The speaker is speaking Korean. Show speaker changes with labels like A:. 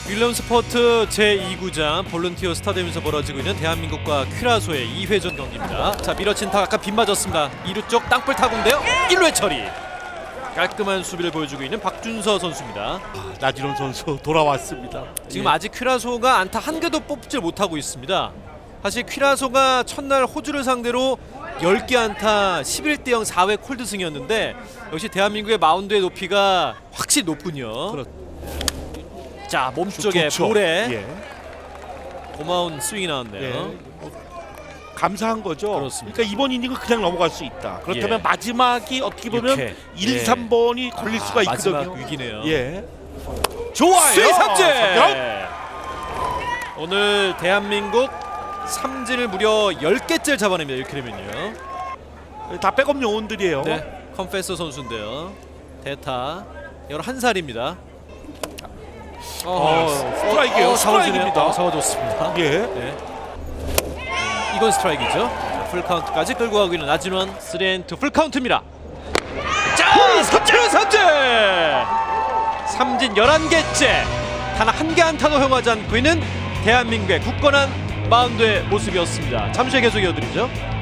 A: 윌리엄 스포트 제2구장 볼런티어 스타디움에서 벌어지고 있는 대한민국과 큐라소의 2회전 경기입니다. 자, 밀어친 타 아까 빗맞았습니다. 2루 쪽 땅볼 타구인데요. 1루에 처리. 깔끔한 수비를 보여주고 있는 박준서 선수입니다.
B: 나진원 선수 돌아왔습니다.
A: 지금 아직 큐라소가 안타 한 개도 뽑질 못하고 있습니다. 사실 큐라소가 첫날 호주를 상대로 10개 안타 11대0 4회 콜드승이었는데 역시 대한민국의 마운드의 높이가 확실히 높군요. 자, 몸쪽에 볼에 고마운 스윙이 나왔네요.
B: 감사한 거죠.
A: 그렇습니다.
B: 그러니까 이번 이닝은 그냥 넘어갈 수 있다. 그렇다면 마지막이 어떻게 보면 1, 3번이 걸릴 수가 있거든요.
A: 마지막 위기네요.
B: 좋아요.
A: 스윙 삼진! 오늘 대한민국 삼진을 무려 10개째 잡아냅니다. 이렇게 되면요.
B: 다 백업 요원들이에요.
A: 네, 컨페서 선수인데요. 대타 11살입니다.
B: 스트라이크예요. 스트라이크입니다.
A: 잡아줬습니다.
B: 예.
A: 이건 스트라이크죠. 자, 풀카운트까지 끌고 가고 있는 나진원 3&2 풀카운트입니다. 자, 삼진! 삼진 11개째. 단 한 개 안타도 허용하지 않고 있는 대한민국의 굳건한 마운드의 모습이었습니다. 잠시 후에 계속 이어드리죠.